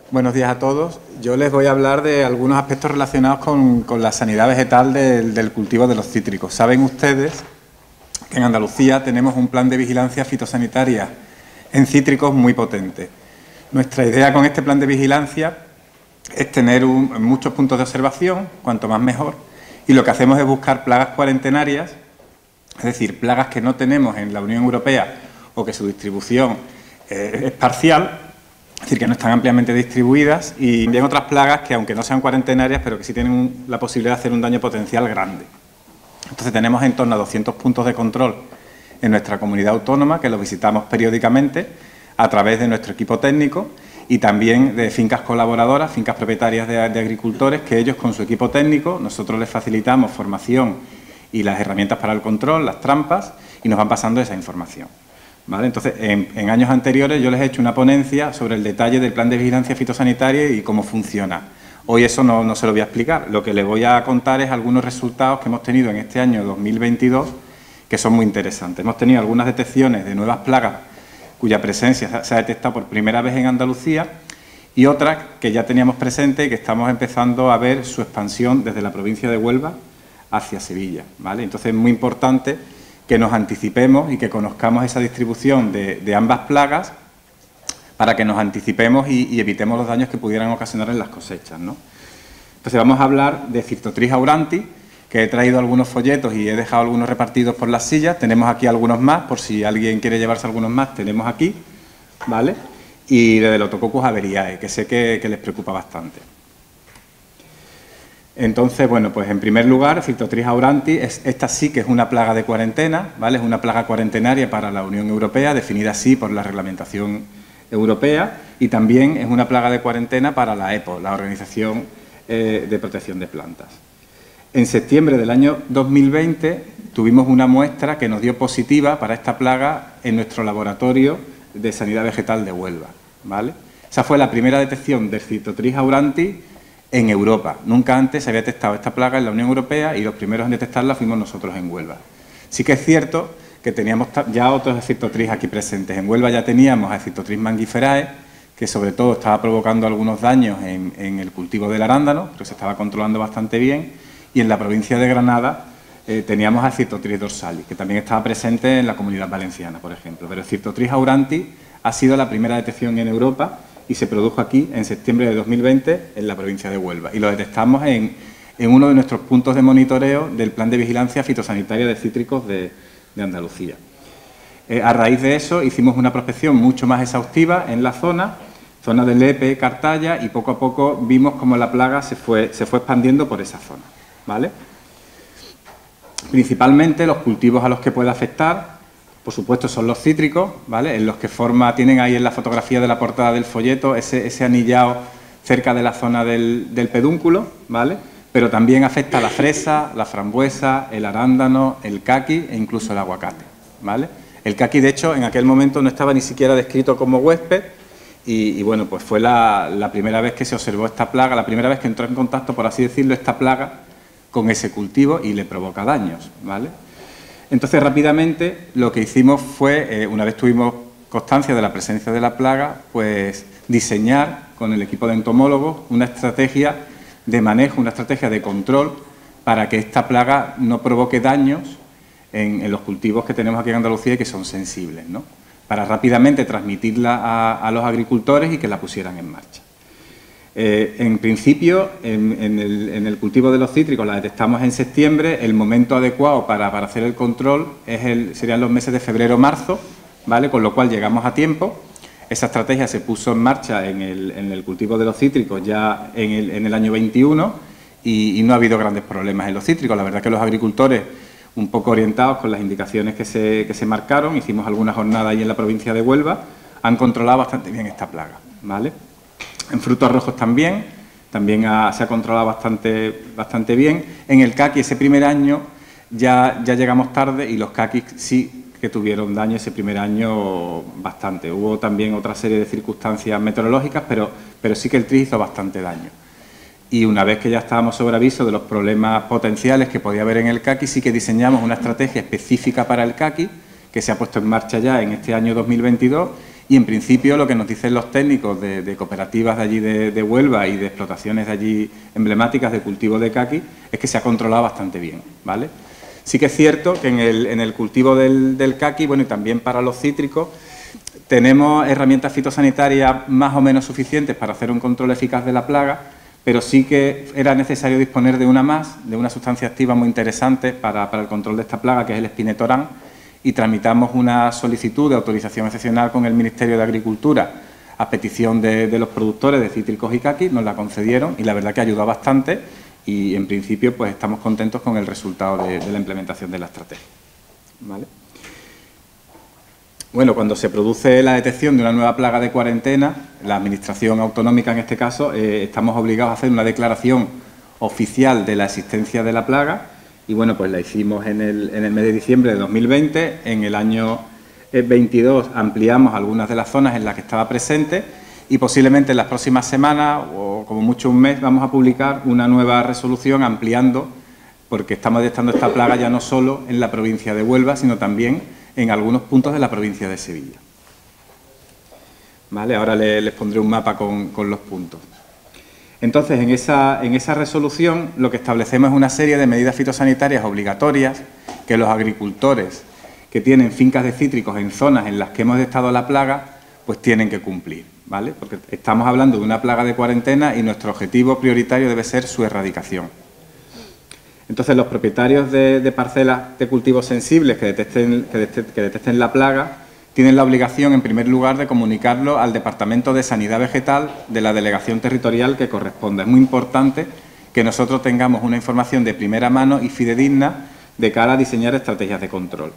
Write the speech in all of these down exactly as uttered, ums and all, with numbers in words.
Buenos días a todos. Yo les voy a hablar de algunos aspectos relacionados con, con la sanidad vegetal del, del cultivo de los cítricos. Saben ustedes que en Andalucía tenemos un plan de vigilancia fitosanitaria en cítricos muy potente. Nuestra idea con este plan de vigilancia es tener un, muchos puntos de observación, cuanto más mejor, y lo que hacemos es buscar plagas cuarentenarias, es decir, plagas que no tenemos en la Unión Europea o que su distribución eh, es parcial, es decir, que no están ampliamente distribuidas, y también otras plagas que, aunque no sean cuarentenarias, pero que sí tienen un, la posibilidad de hacer un daño potencial grande. Entonces, tenemos en torno a doscientos puntos de control en nuestra comunidad autónoma, que los visitamos periódicamente a través de nuestro equipo técnico y también de fincas colaboradoras, fincas propietarias de, de agricultores, que ellos con su equipo técnico, nosotros les facilitamos formación y las herramientas para el control, las trampas, y nos van pasando esa información. ¿Vale? Entonces, en, en años anteriores yo les he hecho una ponencia sobre el detalle del plan de vigilancia fitosanitaria y cómo funciona. Hoy eso no, no se lo voy a explicar. Lo que les voy a contar es algunos resultados que hemos tenido en este año dos mil veintidós que son muy interesantes. Hemos tenido algunas detecciones de nuevas plagas cuya presencia se ha detectado por primera vez en Andalucía y otras que ya teníamos presente y que estamos empezando a ver su expansión desde la provincia de Huelva hacia Sevilla. ¿Vale? Entonces, es muy importante que nos anticipemos y que conozcamos esa distribución de, de ambas plagas para que nos anticipemos y, y evitemos los daños que pudieran ocasionar en las cosechas, ¿no? Entonces, vamos a hablar de Cyrtotris auranti, que he traído algunos folletos y he dejado algunos repartidos por las sillas. Tenemos aquí algunos más, por si alguien quiere llevarse algunos más, tenemos aquí, ¿vale? Y de Delotococcus averiae, que sé que, que les preocupa bastante. Entonces, bueno, pues en primer lugar, Cyrtotris auranti, es, esta sí que es una plaga de cuarentena, ¿vale? Es una plaga cuarentenaria para la Unión Europea, definida así por la reglamentación europea, y también es una plaga de cuarentena para la E P O, la Organización eh, de Protección de Plantas. En septiembre del año dos mil veinte tuvimos una muestra que nos dio positiva para esta plaga en nuestro laboratorio de sanidad vegetal de Huelva, ¿vale? Esa fue la primera detección de Cyrtotris auranti en Europa. Nunca antes se había detectado esta plaga en la Unión Europea y los primeros en detectarla fuimos nosotros en Huelva. Sí que es cierto que teníamos ya otros Cyrtotris aquí presentes. En Huelva ya teníamos a Cyrtotris mangiferae, que sobre todo estaba provocando algunos daños en, en el cultivo del arándano, pero se estaba controlando bastante bien. Y en la provincia de Granada eh, teníamos a Cyrtotris dorsalis, que también estaba presente en la Comunidad Valenciana, por ejemplo. Pero Cyrtotris auranti ha sido la primera detección en Europa y se produjo aquí en septiembre de dos mil veinte en la provincia de Huelva. Y lo detectamos en, en uno de nuestros puntos de monitoreo del plan de vigilancia fitosanitaria de cítricos de, de Andalucía. Eh, a raíz de eso hicimos una prospección mucho más exhaustiva en la zona, zona de Lepe, Cartaya, y poco a poco vimos cómo la plaga se fue, se fue expandiendo por esa zona, ¿vale? Principalmente los cultivos a los que puede afectar, por supuesto, son los cítricos, ¿vale? En los que forma, tienen ahí en la fotografía de la portada del folleto ese, ese anillado cerca de la zona del, del pedúnculo, ¿vale? Pero también afecta a la fresa, la frambuesa, el arándano, el caqui e incluso el aguacate, ¿vale? El caqui, de hecho, en aquel momento no estaba ni siquiera descrito como huésped y, y bueno, pues fue la, la primera vez que se observó esta plaga, la primera vez que entró en contacto, por así decirlo, esta plaga con ese cultivo y le provoca daños, ¿vale? Entonces, rápidamente, lo que hicimos fue, eh, una vez tuvimos constancia de la presencia de la plaga, pues diseñar con el equipo de entomólogos una estrategia de manejo, una estrategia de control para que esta plaga no provoque daños en, en los cultivos que tenemos aquí en Andalucía y que son sensibles, ¿no? Para rápidamente transmitirla a, a los agricultores y que la pusieran en marcha. Eh, en principio, en, en, el, en el cultivo de los cítricos la detectamos en septiembre. El momento adecuado para, para hacer el control es el, serían los meses de febrero-marzo, ¿vale? Con lo cual llegamos a tiempo. Esa estrategia se puso en marcha en el, en el cultivo de los cítricos ya en el, en el año veintiuno y, y no ha habido grandes problemas en los cítricos. La verdad es que los agricultores, un poco orientados con las indicaciones que se, que se marcaron, hicimos algunas jornadas ahí en la provincia de Huelva, han controlado bastante bien esta plaga, ¿vale? En frutos rojos también, también ha, se ha controlado bastante, bastante bien. En el caqui ese primer año ya, ya llegamos tarde y los caquis sí que tuvieron daño ese primer año bastante. Hubo también otra serie de circunstancias meteorológicas, pero, pero sí que el tris hizo bastante daño. Y una vez que ya estábamos sobre aviso de los problemas potenciales que podía haber en el caqui, sí que diseñamos una estrategia específica para el caqui, que se ha puesto en marcha ya en este año dos mil veintidós Y en principio lo que nos dicen los técnicos de, de cooperativas de allí de, de Huelva y de explotaciones de allí emblemáticas de cultivo de caqui es que se ha controlado bastante bien, ¿vale? Sí que es cierto que en el, en el cultivo del, del caqui, bueno, y también para los cítricos, tenemos herramientas fitosanitarias más o menos suficientes para hacer un control eficaz de la plaga, pero sí que era necesario disponer de una más, de una sustancia activa muy interesante para, para el control de esta plaga, que es el espinetorán, y tramitamos una solicitud de autorización excepcional con el Ministerio de Agricultura a petición de, de los productores de cítricos y caqui, nos la concedieron y la verdad que ayudó bastante y en principio pues estamos contentos con el resultado de, de la implementación de la estrategia. ¿Vale? Bueno, cuando se produce la detección de una nueva plaga de cuarentena, la Administración autonómica en este caso, eh, estamos obligados a hacer una declaración oficial de la existencia de la plaga y bueno, pues la hicimos en el, en el mes de diciembre de dos mil veinte. En el año veintidós ampliamos algunas de las zonas en las que estaba presente y posiblemente en las próximas semanas o como mucho un mes vamos a publicar una nueva resolución ampliando, porque estamos detectando esta plaga ya no solo en la provincia de Huelva, sino también en algunos puntos de la provincia de Sevilla. ¿Vale? Ahora les, les pondré un mapa con, con los puntos. Entonces, en esa, en esa resolución lo que establecemos es una serie de medidas fitosanitarias obligatorias que los agricultores que tienen fincas de cítricos en zonas en las que hemos detectado la plaga, pues tienen que cumplir, ¿vale? Porque estamos hablando de una plaga de cuarentena y nuestro objetivo prioritario debe ser su erradicación. Entonces, los propietarios de, de parcelas de cultivos sensibles que detecten, que, detecten, que detecten la plaga tienen la obligación, en primer lugar, de comunicarlo al Departamento de Sanidad Vegetal de la delegación territorial que corresponda. Es muy importante que nosotros tengamos una información de primera mano y fidedigna de cara a diseñar estrategias de control.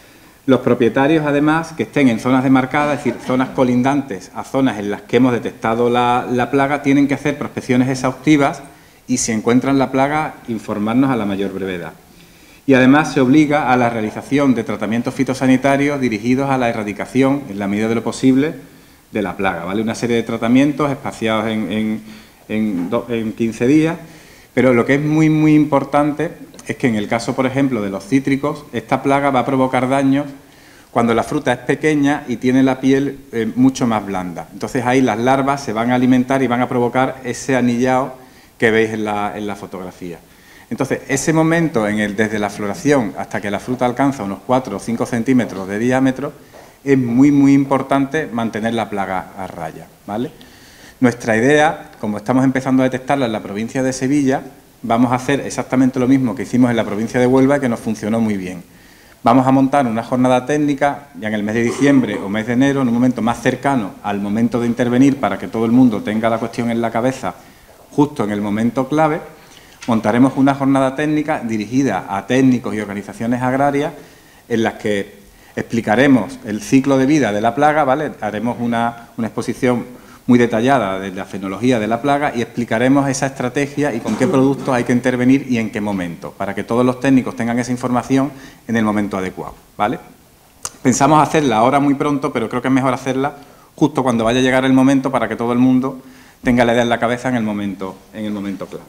Los propietarios, además, que estén en zonas demarcadas, es decir, zonas colindantes a zonas en las que hemos detectado la, la plaga, tienen que hacer prospecciones exhaustivas y si encuentran la plaga, informarnos a la mayor brevedad. Y además se obliga a la realización de tratamientos fitosanitarios dirigidos a la erradicación, en la medida de lo posible, de la plaga, ¿vale? Una serie de tratamientos espaciados en, en, en, do, en quince días, pero lo que es muy, muy importante es que en el caso, por ejemplo, de los cítricos, esta plaga va a provocar daños cuando la fruta es pequeña y tiene la piel eh, mucho más blanda. Entonces ahí las larvas se van a alimentar y van a provocar ese anillado que veis en la, en la fotografía. Entonces, ese momento en el, desde la floración hasta que la fruta alcanza unos cuatro o cinco centímetros de diámetro, es muy, muy importante mantener la plaga a raya, ¿vale? Nuestra idea, como estamos empezando a detectarla en la provincia de Sevilla, vamos a hacer exactamente lo mismo que hicimos en la provincia de Huelva, que nos funcionó muy bien. Vamos a montar una jornada técnica, ya en el mes de diciembre o mes de enero, en un momento más cercano al momento de intervenir, para que todo el mundo tenga la cuestión en la cabeza justo en el momento clave. Montaremos una jornada técnica dirigida a técnicos y organizaciones agrarias en las que explicaremos el ciclo de vida de la plaga, ¿vale? Haremos una, una exposición muy detallada de la fenología de la plaga y explicaremos esa estrategia y con qué productos hay que intervenir y en qué momento, para que todos los técnicos tengan esa información en el momento adecuado, ¿vale? Pensamos hacerla ahora muy pronto, pero creo que es mejor hacerla justo cuando vaya a llegar el momento para que todo el mundo tenga la idea en la cabeza en el momento, en el momento clave.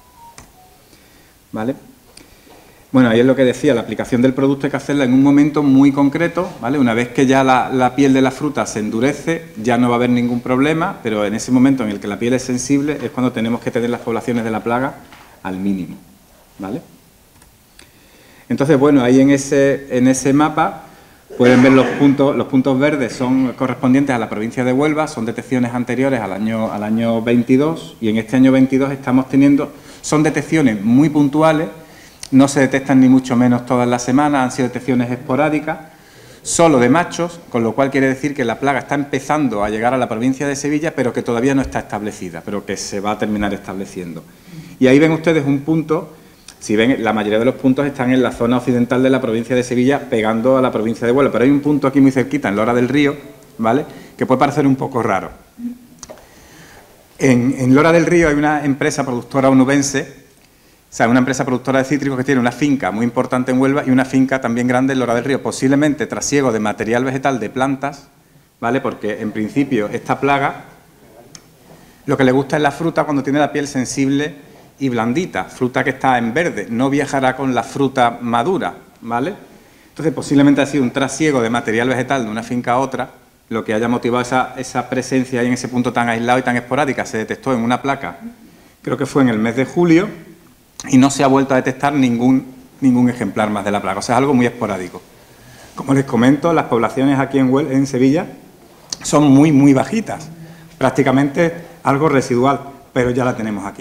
¿Vale? Bueno, ahí es lo que decía, la aplicación del producto hay que hacerla en un momento muy concreto, ¿vale? Una vez que ya la, la piel de la fruta se endurece, ya no va a haber ningún problema, pero en ese momento en el que la piel es sensible es cuando tenemos que tener las poblaciones de la plaga al mínimo, ¿vale? Entonces, bueno, ahí en ese, en ese mapa pueden ver los puntos, los puntos verdes son correspondientes a la provincia de Huelva, son detecciones anteriores al año, al año veintidós y en este año veintidós estamos teniendo, son detecciones muy puntuales, no se detectan ni mucho menos todas las semanas, han sido detecciones esporádicas, solo de machos, con lo cual quiere decir que la plaga está empezando a llegar a la provincia de Sevilla, pero que todavía no está establecida, pero que se va a terminar estableciendo. Y ahí ven ustedes un punto. Si ven, la mayoría de los puntos están en la zona occidental de la provincia de Sevilla, pegando a la provincia de Huelva, pero hay un punto aquí muy cerquita, en Lora del Río, ¿vale?, que puede parecer un poco raro. En, en Lora del Río hay una empresa productora onubense, o sea, una empresa productora de cítricos que tiene una finca muy importante en Huelva y una finca también grande en Lora del Río, posiblemente trasiego de material vegetal de plantas, ¿vale?, porque en principio esta plaga lo que le gusta es la fruta cuando tiene la piel sensible y blandita, fruta que está en verde, no viajará con la fruta madura, ¿vale? Entonces, posiblemente ha sido un trasiego de material vegetal de una finca a otra lo que haya motivado esa, esa presencia ahí en ese punto tan aislado y tan esporádica. Se detectó en una placa, creo que fue en el mes de julio, y no se ha vuelto a detectar ningún, ningún ejemplar más de la plaga. O sea, es algo muy esporádico. Como les comento, las poblaciones aquí en, Huel en Sevilla son muy, muy bajitas. Prácticamente algo residual, pero ya la tenemos aquí.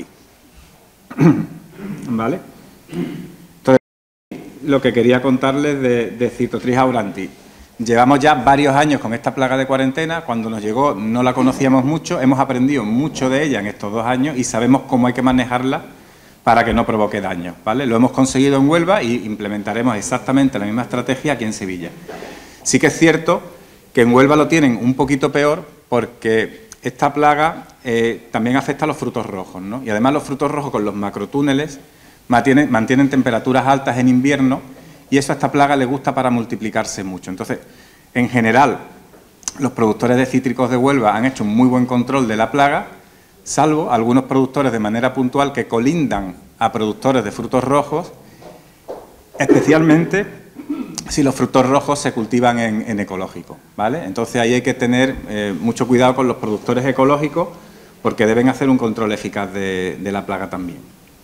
¿Vale? Entonces, lo que quería contarles de, de Cytotris auranti. Llevamos ya varios años con esta plaga de cuarentena. Cuando nos llegó no la conocíamos mucho, hemos aprendido mucho de ella en estos dos años y sabemos cómo hay que manejarla para que no provoque daño, ¿vale? Lo hemos conseguido en Huelva y implementaremos exactamente la misma estrategia aquí en Sevilla. Sí que es cierto que en Huelva lo tienen un poquito peor porque esta plaga eh, también afecta a los frutos rojos, ¿no? Y además los frutos rojos con los macrotúneles mantienen, mantienen temperaturas altas en invierno y eso a esta plaga le gusta para multiplicarse mucho. Entonces, en general, los productores de cítricos de Huelva han hecho un muy buen control de la plaga, salvo algunos productores de manera puntual que colindan a productores de frutos rojos, especialmente si los frutos rojos se cultivan en, en ecológico, ¿vale? Entonces ahí hay que tener eh, mucho cuidado con los productores ecológicos porque deben hacer un control eficaz de, de la plaga también,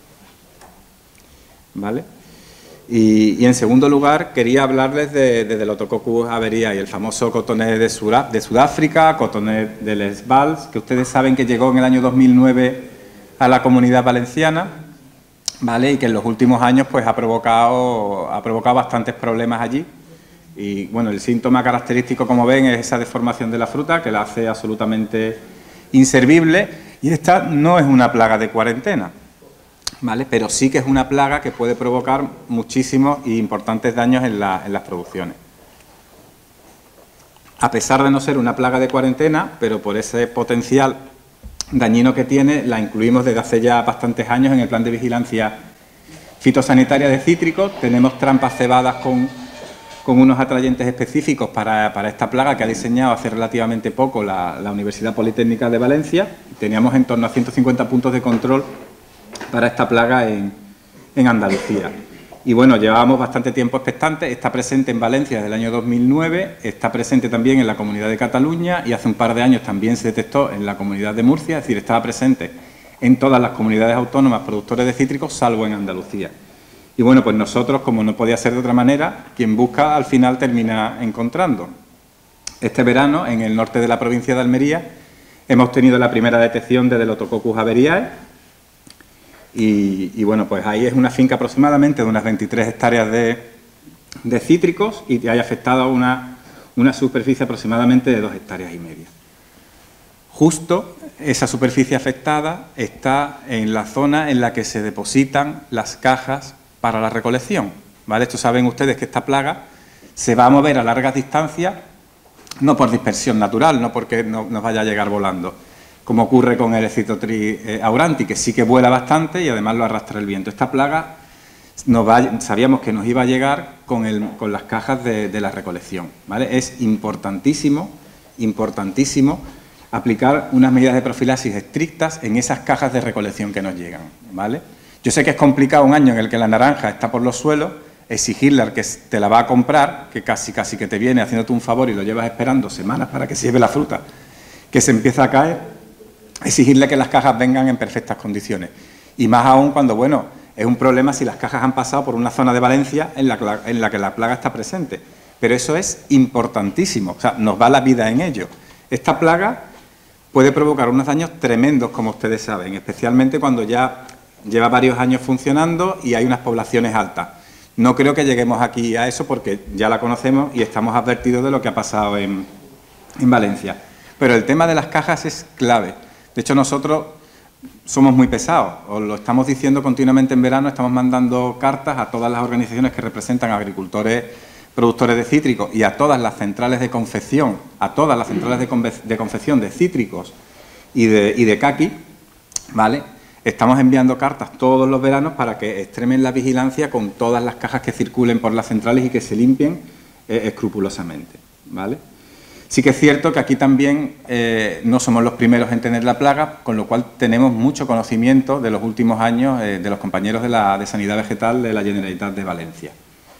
¿vale? Y, y en segundo lugar quería hablarles de, de Delotococcus averiae, el famoso cotoné de, Sura, de Sudáfrica, cotoné de Les Vals, que ustedes saben que llegó en el año dos mil nueve a la Comunidad Valenciana, ¿vale? Y que en los últimos años pues ha provocado, ha provocado bastantes problemas allí. Y bueno, el síntoma característico, como ven, es esa deformación de la fruta que la hace absolutamente inservible. Y esta no es una plaga de cuarentena, ¿vale? Pero sí que es una plaga que puede provocar muchísimos e importantes daños en, la, en las producciones. A pesar de no ser una plaga de cuarentena, pero por ese potencial dañino que tiene, la incluimos desde hace ya bastantes años en el plan de vigilancia fitosanitaria de cítricos. Tenemos trampas cebadas con, con unos atrayentes específicos para, para esta plaga que ha diseñado hace relativamente poco la, la Universidad Politécnica de Valencia. Teníamos en torno a ciento cincuenta puntos de control para esta plaga en, en Andalucía. Y bueno, llevábamos bastante tiempo expectantes. Está presente en Valencia desde el año dos mil nueve, está presente también en la Comunidad de Cataluña y hace un par de años también se detectó en la Comunidad de Murcia, es decir, estaba presente en todas las comunidades autónomas productores de cítricos, salvo en Andalucía. Y bueno, pues nosotros, como no podía ser de otra manera, quien busca al final termina encontrando. Este verano, en el norte de la provincia de Almería, hemos tenido la primera detección de Delotococcus averiae. Y, y bueno, pues ahí es una finca aproximadamente de unas veintitrés hectáreas de, de cítricos y hay afectado una, una superficie aproximadamente de dos hectáreas y media. Justo esa superficie afectada está en la zona en la que se depositan las cajas para la recolección, ¿vale? Esto saben ustedes que esta plaga se va a mover a largas distancias, no por dispersión natural, no porque no, nos vaya a llegar volando, como ocurre con el Cytotris eh, auranti, que sí que vuela bastante y además lo arrastra el viento. Esta plaga nos va, sabíamos que nos iba a llegar con, el, con las cajas de, de la recolección, ¿vale? Es importantísimo, importantísimo aplicar unas medidas de profilaxis estrictas en esas cajas de recolección que nos llegan, ¿vale? Yo sé que es complicado un año en el que la naranja está por los suelos, exigirle al que te la va a comprar, que casi casi que te viene haciéndote un favor y lo llevas esperando semanas para que se lleve la fruta, que se empieza a caer, exigirle que las cajas vengan en perfectas condiciones. Y más aún cuando, bueno, es un problema si las cajas han pasado por una zona de Valencia en la, en la que la plaga está presente. Pero eso es importantísimo, o sea, nos va la vida en ello. Esta plaga puede provocar unos daños tremendos, como ustedes saben, especialmente cuando ya lleva varios años funcionando y hay unas poblaciones altas. No creo que lleguemos aquí a eso porque ya la conocemos y estamos advertidos de lo que ha pasado en, en Valencia. Pero el tema de las cajas es clave. De hecho, nosotros somos muy pesados, os lo estamos diciendo continuamente en verano, estamos mandando cartas a todas las organizaciones que representan a agricultores, productores de cítricos y a todas las centrales de confección, a todas las centrales de, confe de confección de cítricos y de, y de caqui, ¿vale? Estamos enviando cartas todos los veranos para que extremen la vigilancia con todas las cajas que circulen por las centrales y que se limpien eh, escrupulosamente, ¿vale? Sí que es cierto que aquí también eh, no somos los primeros en tener la plaga, con lo cual tenemos mucho conocimiento de los últimos años eh, de los compañeros de, la, de Sanidad Vegetal de la Generalitat de Valencia.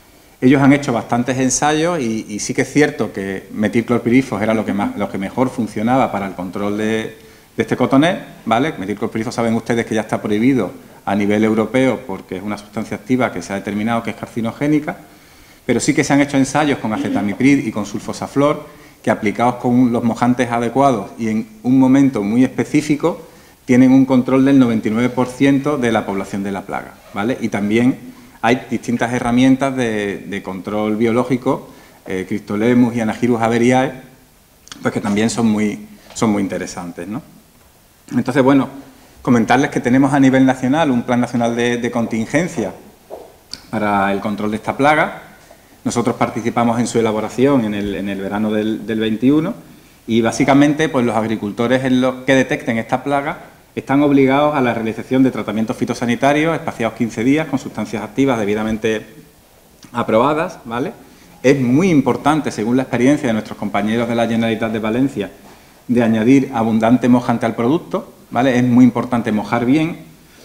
Ellos han hecho bastantes ensayos y, y sí que es cierto que metilclorpirifos era lo que, más, lo que mejor funcionaba para el control de, de este cotonet, ¿vale? Metilclorpirifos saben ustedes que ya está prohibido a nivel europeo porque es una sustancia activa que se ha determinado que es carcinogénica, pero sí que se han hecho ensayos con acetamiprid y con sulfosaflor que aplicados con los mojantes adecuados y en un momento muy específico tienen un control del noventa y nueve por ciento de la población de la plaga, ¿vale? Y también hay distintas herramientas de, de control biológico, eh, Cristolemus y Anagyrus averiae, pues que también son muy, son muy interesantes, ¿no? Entonces, bueno, comentarles que tenemos a nivel nacional un Plan Nacional de, de Contingencia para el control de esta plaga. Nosotros participamos en su elaboración en el, en el verano del, del veintiuno y básicamente pues los agricultores en los que detecten esta plaga están obligados a la realización de tratamientos fitosanitarios espaciados quince días con sustancias activas debidamente aprobadas, ¿vale? Es muy importante, según la experiencia de nuestros compañeros de la Generalitat de Valencia, de añadir abundante mojante al producto, ¿vale? Es muy importante mojar bien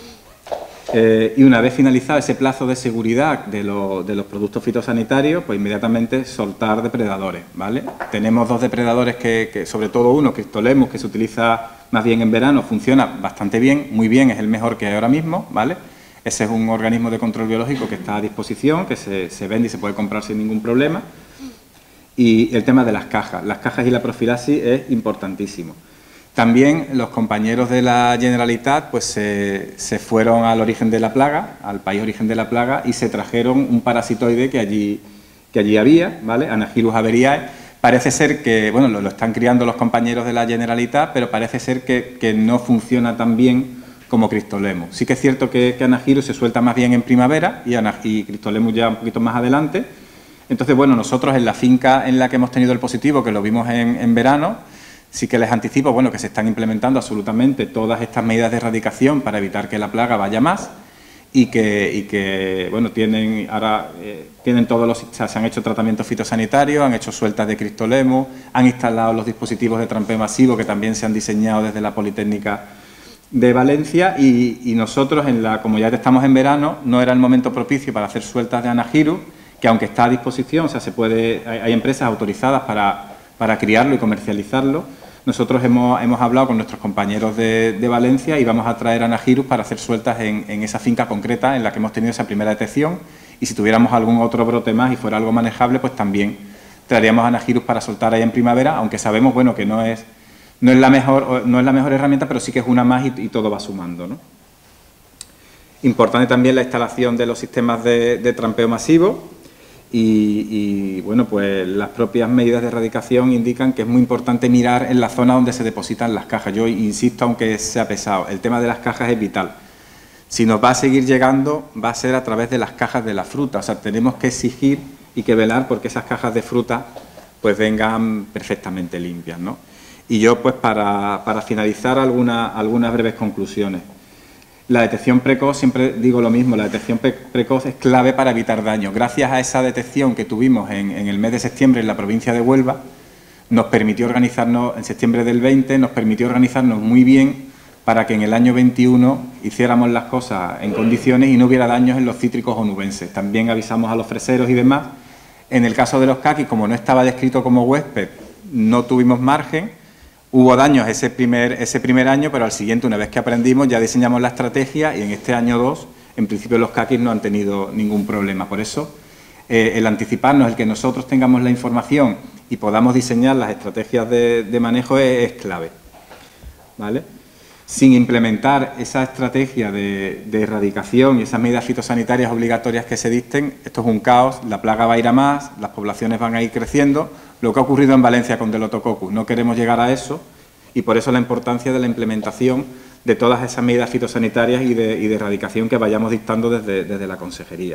eh, y una vez finalizado ese plazo de seguridad de, lo, de los productos fitosanitarios, pues inmediatamente soltar depredadores, ¿vale? Tenemos dos depredadores que, que sobre todo uno, Cristolemus, que se utiliza más bien en verano, funciona bastante bien, muy bien, es el mejor que hay ahora mismo, ¿vale? Ese es un organismo de control biológico que está a disposición, que se, se vende y se puede comprar sin ningún problema. Y el tema de las cajas, las cajas y la profilaxis es importantísimo. También los compañeros de la Generalitat pues se, se fueron al origen de la plaga, al país origen de la plaga, y se trajeron un parasitoide que allí, que allí había, ¿vale? Anagyrus averiae. Parece ser que, bueno, lo, lo están criando los compañeros de la Generalitat, pero parece ser que, que no funciona tan bien como Cristolemus. Sí que es cierto que, que Anagyrus se suelta más bien en primavera y, y Cristolemus ya un poquito más adelante. Entonces, bueno, nosotros en la finca en la que hemos tenido el positivo, que lo vimos en, en verano, sí que les anticipo, bueno, que se están implementando absolutamente todas estas medidas de erradicación para evitar que la plaga vaya más. Y que, y que bueno, tienen ahora eh, tienen todos los, o sea, se han hecho tratamientos fitosanitarios, han hecho sueltas de Cristolemus, han instalado los dispositivos de trampeo masivo que también se han diseñado desde la Politécnica de Valencia y, y nosotros, en la, como ya estamos en verano, no era el momento propicio para hacer sueltas de Anagyrus, que aunque está a disposición, o sea, se puede, hay, hay empresas autorizadas para, para criarlo y comercializarlo. Nosotros hemos, hemos hablado con nuestros compañeros de, de Valencia y vamos a traer Anagyrus para hacer sueltas en, en esa finca concreta en la que hemos tenido esa primera detección y si tuviéramos algún otro brote más y fuera algo manejable, pues también traeríamos Anagyrus para soltar ahí en primavera, aunque sabemos, bueno, que no es, no es, la, mejor, no es la mejor herramienta, pero sí que es una más y, y todo va sumando, ¿no? Importante también la instalación de los sistemas de, de trampeo masivo. Y, y, bueno, pues las propias medidas de erradicación indican que es muy importante mirar en la zona donde se depositan las cajas. Yo insisto, aunque sea pesado, el tema de las cajas es vital. Si nos va a seguir llegando, va a ser a través de las cajas de la fruta. O sea, tenemos que exigir y que velar porque esas cajas de fruta pues vengan perfectamente limpias, ¿no? Y yo, pues para, para finalizar, alguna, algunas breves conclusiones. La detección precoz, siempre digo lo mismo, la detección pre precoz es clave para evitar daño. Gracias a esa detección que tuvimos en, en el mes de septiembre en la provincia de Huelva, nos permitió organizarnos, en septiembre del veinte, nos permitió organizarnos muy bien para que en el año veintiuno hiciéramos las cosas en condiciones y no hubiera daños en los cítricos onubenses. También avisamos a los freseros y demás. En el caso de los caquis, como no estaba descrito como huésped, no tuvimos margen. Hubo daños ese primer, ese primer año, pero al siguiente, una vez que aprendimos, ya diseñamos la estrategia y en este año dos, en principio los caquis no han tenido ningún problema. Por eso, eh, el anticiparnos, el que nosotros tengamos la información y podamos diseñar las estrategias de, de manejo es, es clave, ¿vale? Sin implementar esa estrategia de, de erradicación y esas medidas fitosanitarias obligatorias que se dicten, esto es un caos, la plaga va a ir a más, las poblaciones van a ir creciendo. Lo que ha ocurrido en Valencia con Delotococcus, no queremos llegar a eso y por eso la importancia de la implementación de todas esas medidas fitosanitarias y de, y de erradicación que vayamos dictando desde, desde la consejería.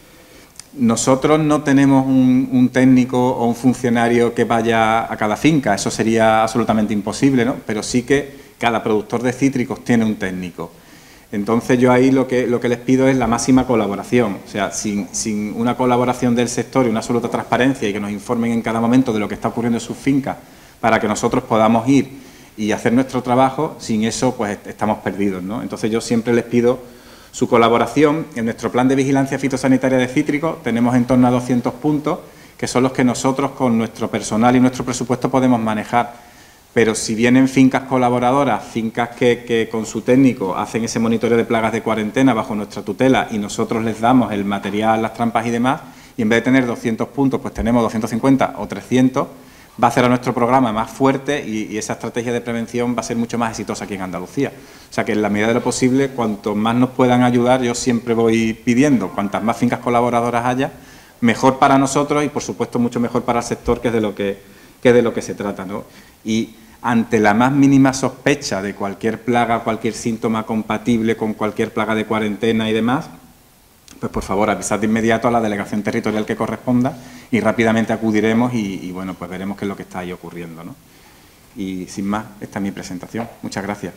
Nosotros no tenemos un, un técnico o un funcionario que vaya a cada finca, eso sería absolutamente imposible, ¿no? Pero sí que cada productor de cítricos tiene un técnico. Entonces yo ahí lo que, lo que les pido es la máxima colaboración, o sea, sin, sin una colaboración del sector y una absoluta transparencia y que nos informen en cada momento de lo que está ocurriendo en sus fincas para que nosotros podamos ir y hacer nuestro trabajo, sin eso pues estamos perdidos, ¿no? Entonces yo siempre les pido Su colaboración, en nuestro plan de vigilancia fitosanitaria de cítricos tenemos en torno a doscientos puntos, que son los que nosotros con nuestro personal y nuestro presupuesto podemos manejar. Pero si vienen fincas colaboradoras, fincas que, que con su técnico hacen ese monitoreo de plagas de cuarentena bajo nuestra tutela y nosotros les damos el material, las trampas y demás, y en vez de tener doscientos puntos, pues tenemos doscientos cincuenta o trescientos, va a hacer a nuestro programa más fuerte y, y esa estrategia de prevención va a ser mucho más exitosa aquí en Andalucía. O sea que en la medida de lo posible, cuanto más nos puedan ayudar, yo siempre voy pidiendo, cuantas más fincas colaboradoras haya, mejor para nosotros y, por supuesto, mucho mejor para el sector, que es de lo que, que, es de lo que se trata, ¿no? Y ante la más mínima sospecha de cualquier plaga, cualquier síntoma compatible con cualquier plaga de cuarentena y demás, pues por favor avisad de inmediato a la delegación territorial que corresponda y rápidamente acudiremos y, y bueno, pues veremos qué es lo que está ahí ocurriendo, ¿no? Y sin más, esta es mi presentación. Muchas gracias.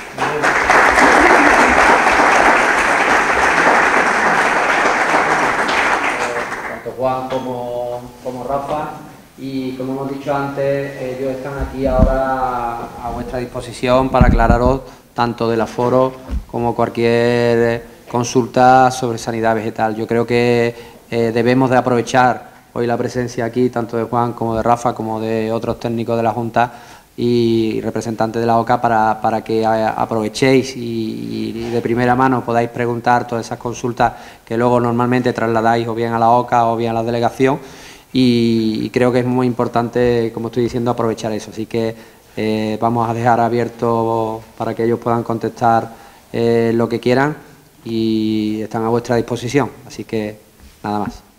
Tanto Juan como, como Rafa, y como hemos dicho antes, ellos están aquí ahora a vuestra disposición para aclararos tanto del aforo como cualquier consulta sobre sanidad vegetal. Yo creo que eh, debemos de aprovechar hoy la presencia aquí tanto de Juan como de Rafa como de otros técnicos de la Junta y representantes de la O C A para, para que aprovechéis y, y de primera mano podáis preguntar todas esas consultas que luego normalmente trasladáis o bien a la O C A o bien a la delegación, y, y creo que es muy importante, como estoy diciendo, aprovechar eso. Así que eh, vamos a dejar abierto para que ellos puedan contestar eh, lo que quieran y están a vuestra disposición. Así que nada más.